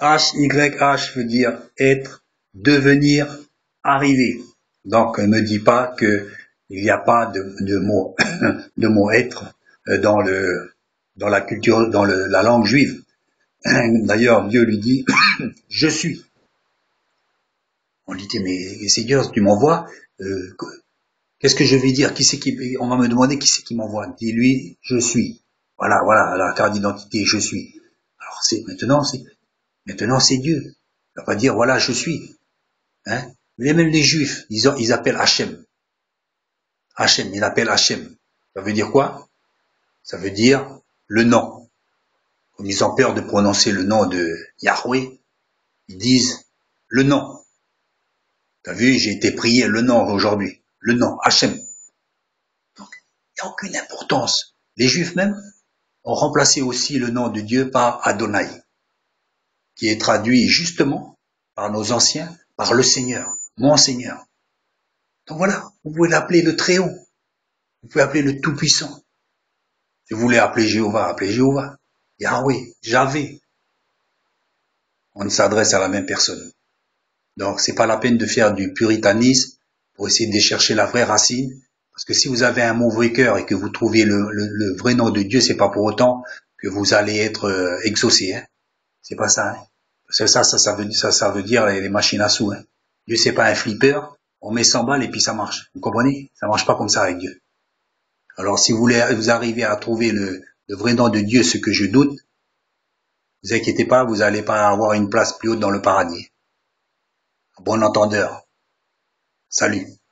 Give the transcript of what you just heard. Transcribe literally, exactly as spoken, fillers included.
H Y H veut dire être, devenir, arriver. Donc, ne me dis pas que il n'y a pas de, de mot, de mot être euh, dans le, dans la culture, dans le, la langue juive. D'ailleurs, Dieu lui dit, je suis. On lui dit, mais Seigneur, tu m'envoies, euh, qu'est-ce que je vais dire? Qui c'est qui, on va me demander qui c'est qui m'envoie. Dis-lui, je suis. Voilà, voilà, la carte d'identité, je suis. Alors, c'est, maintenant, c'est, maintenant, c'est Dieu. Il va pas dire, voilà, je suis. Hein? Mais même les Juifs, ils, ont, ils appellent Hachem. Hachem, ils l'appellent Hachem. Ça veut dire quoi? Ça veut dire le nom. Comme ils ont peur de prononcer le nom de Yahweh, ils disent le nom. T'as vu, j'ai été prié le nom aujourd'hui. Le nom, Hachem. Donc, il n'y a aucune importance. Les Juifs même ont remplacé aussi le nom de Dieu par Adonai, qui est traduit justement par nos anciens, par le Seigneur, mon Seigneur. Donc voilà, vous pouvez l'appeler le Très-Haut, vous pouvez l'appeler le Tout-Puissant. Si vous voulez appeler Jéhovah, appelez Jéhovah, Yahweh, Javé. On s'adresse à la même personne. Donc c'est pas la peine de faire du puritanisme pour essayer de chercher la vraie racine. Parce que si vous avez un mauvais cœur et que vous trouvez le, le, le vrai nom de Dieu, c'est pas pour autant que vous allez être euh, exaucé. Hein. C'est pas ça. Hein. C'est ça, ça, ça veut, ça, ça veut dire les, les machines à sous. Hein. Dieu c'est pas un flipper. On met cent balles et puis ça marche. Vous comprenez? Ça marche pas comme ça avec Dieu. Alors si vous voulez, vous arrivez à trouver le, le vrai nom de Dieu, ce que je doute, vous inquiétez pas, vous n'allez pas avoir une place plus haute dans le paradis. Bon entendeur. Salut.